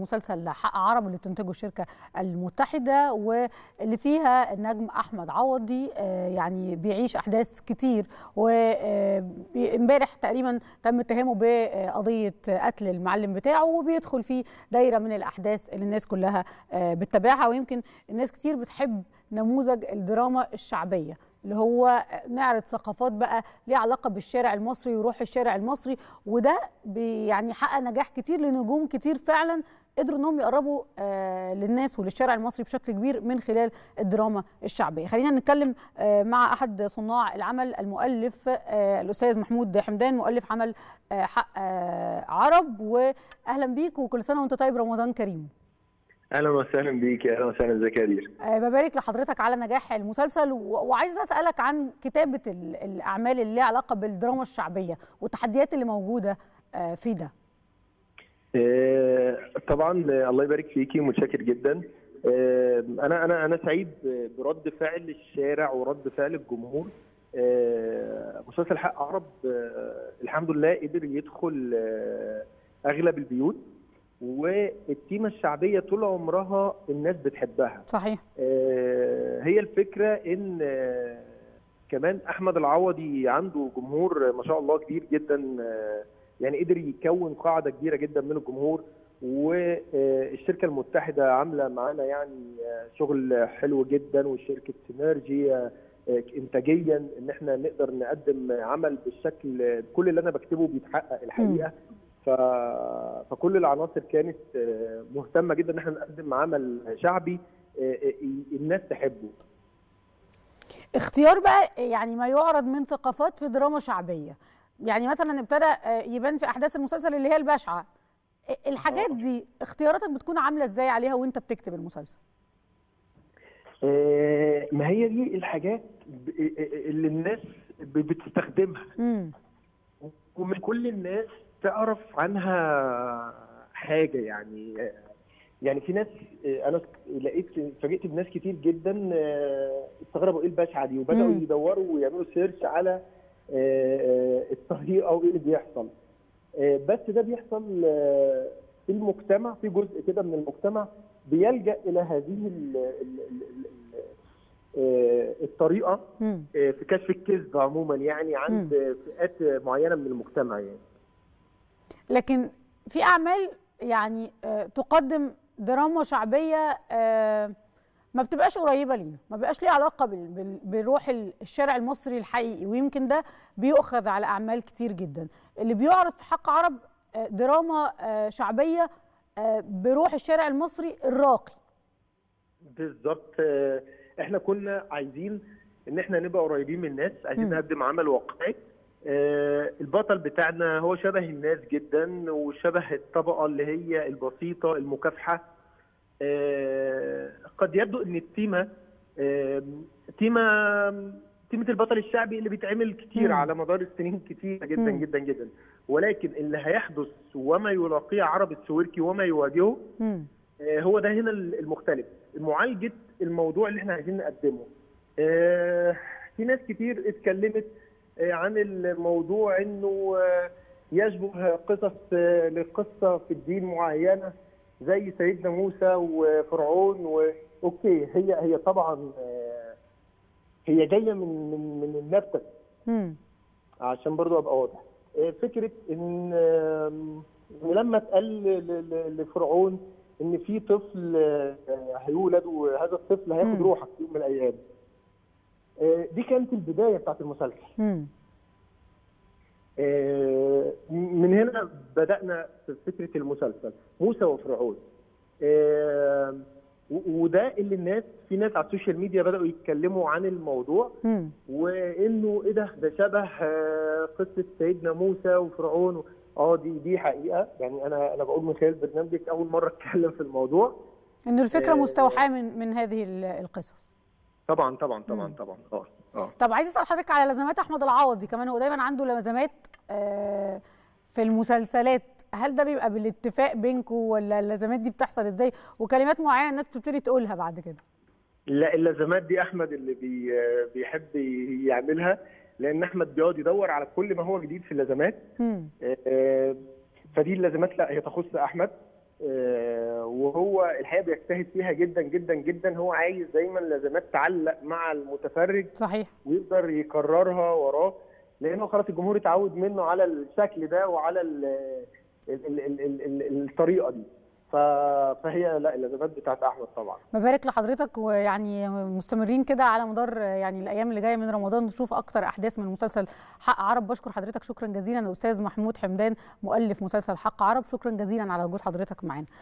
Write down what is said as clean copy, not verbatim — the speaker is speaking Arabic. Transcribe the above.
مسلسل حق عرب اللي بتنتجه الشركة المتحدة، واللي فيها النجم أحمد عوضي يعني بيعيش أحداث كتير، وامبارح تقريبا تم اتهامه بقضية قتل المعلم بتاعه، وبيدخل في دايرة من الأحداث اللي الناس كلها بتتابعها. ويمكن الناس كتير بتحب نموذج الدراما الشعبية اللي هو نعرض ثقافات بقى ليها علاقه بالشارع المصري وروح الشارع المصري، وده يعني حقق نجاح كتير لنجوم كتير فعلا قدروا انهم يقربوا للناس وللشارع المصري بشكل كبير من خلال الدراما الشعبيه. خلينا نتكلم مع احد صناع العمل، المؤلف الاستاذ محمود حمدان، مؤلف عمل حق عرب. واهلا بيك وكل سنه وانت طيب، رمضان كريم. اهلا وسهلا بيك. اهلا وسهلا، ازيك يا دير؟ ببارك لحضرتك على نجاح المسلسل، وعايزه اسالك عن كتابه الاعمال اللي ليها علاقه بالدراما الشعبيه والتحديات اللي موجوده في ده. طبعا الله يبارك فيكي، متشكر جدا. انا سعيد برد فعل الشارع ورد فعل الجمهور. مسلسل حق عرب الحمد لله قدر يدخل اغلب البيوت، والتيمة الشعبية طول عمرها الناس بتحبها. صحيح. هي الفكرة ان كمان احمد العوضي عنده جمهور ما شاء الله كبير جدا، يعني قدر يكون قاعدة كبيرة جدا من الجمهور، والشركة المتحدة عاملة معانا يعني شغل حلو جدا، وشركة سينرجي انتاجيا ان احنا نقدر نقدم عمل بالشكل كل اللي انا بكتبه بيتحقق الحقيقة. فكل العناصر كانت مهتمه جدا ان احنا نقدم عمل شعبي الناس تحبه. اختيار بقى يعني ما يعرض من ثقافات في دراما شعبيه، يعني مثلا ابتدى يبان في احداث المسلسل اللي هي البشعه. الحاجات دي اختياراتك بتكون عامله ازاي عليها وانت بتكتب المسلسل؟ ما هي دي الحاجات اللي الناس بتستخدمها، ومن كل الناس تعرف عنها حاجه. يعني في ناس انا فاجئت بناس كتير جدا استغربوا ايه البشعه دي، وبداوا يدوروا ويعملوا سيرش على الطريقه وايه اللي بيحصل. بس ده بيحصل في المجتمع، في جزء كده من المجتمع بيلجأ الى هذه الطريقه في كشف الكذب عموما، يعني عند فئات معينه من المجتمع يعني. لكن في اعمال يعني تقدم دراما شعبيه ما بتبقاش قريبه لينا، ما بيبقاش ليها علاقه بروح الشارع المصري الحقيقي، ويمكن ده بيؤخذ على اعمال كتير جدا. اللي بيعرض في حق عرب دراما شعبيه بروح الشارع المصري الراقي. بالظبط. احنا كنا عايزين ان احنا نبقى قريبين من الناس، عايزين نقدم عمل واقعي. البطل بتاعنا هو شبه الناس جدا، وشبه الطبقه اللي هي البسيطه المكافحه. قد يبدو ان التيمه تيمه البطل الشعبي اللي بيتعمل كتير على مدار السنين كتير جدا جدا جدا، ولكن اللي هيحدث وما يلاقيه عرب السويركي وما يواجهه هو ده هنا المختلف، معالجه الموضوع اللي احنا عايزين نقدمه. في ناس كتير اتكلمت عن الموضوع انه يشبه لقصه في الدين معينه زي سيدنا موسى وفرعون، اوكي هي طبعا هي جايه من النبته، عشان برضو ابقى واضح. فكره ان لما اتقال لفرعون ان في طفل هيولد وهذا الطفل هياخد روحك في يوم من الايام، دي كانت البدايه بتاعت المسلسل. من هنا بدأنا في فكرة المسلسل موسى وفرعون. وده اللي في ناس على السوشيال ميديا بدأوا يتكلموا عن الموضوع، وانه ايه ده شبه قصة سيدنا موسى وفرعون. دي حقيقة، يعني انا بقول من خلال برنامجك اول مرة اتكلم في الموضوع انه الفكرة مستوحاة من هذه القصص. طبعا. طب عايز اسال حضرتك على لازمات احمد العوضي كمان، هو دايما عنده لازمات في المسلسلات، هل ده بيبقى بالاتفاق بينكم ولا اللازمات دي بتحصل ازاي؟ وكلمات معينه الناس بتبتدي تقولها بعد كده. لا، اللازمات دي احمد اللي بيحب يعملها، لان احمد بيقعد يدور على كل ما هو جديد في اللازمات. فدي اللازمات لا هي تخص احمد، وهو الحقيقه بيجتهد فيها جدا جدا جدا. هو عايز دايما لازمات تعلق مع المتفرج، صحيح، ويقدر يكررها وراه، لانه خلاص الجمهور اتعود منه على الشكل ده وعلى الطريقه دي. فهي لا، اللازمات بتاعت احمد طبعا. مبارك لحضرتك، ويعني مستمرين كده على مدار يعني الايام اللي جايه من رمضان نشوف اكتر احداث من مسلسل حق عرب. بشكر حضرتك شكرا جزيلا الاستاذ محمود حمدان مؤلف مسلسل حق عرب، شكرا جزيلا على وجود حضرتك معانا.